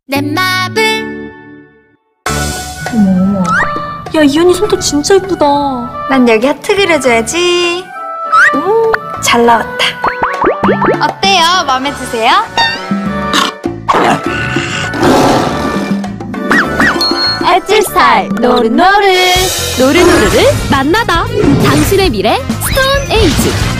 넷마블. 어머. 야, 이현이 손톱 진짜 예쁘다. 난 여기 하트 그려줘야지. 잘 나왔다. 어때요? 마음에 드세요? 엣지 스타일 노릇노릇. 노릇노릇을 만나다. 당신의 미래 스톤 에이지.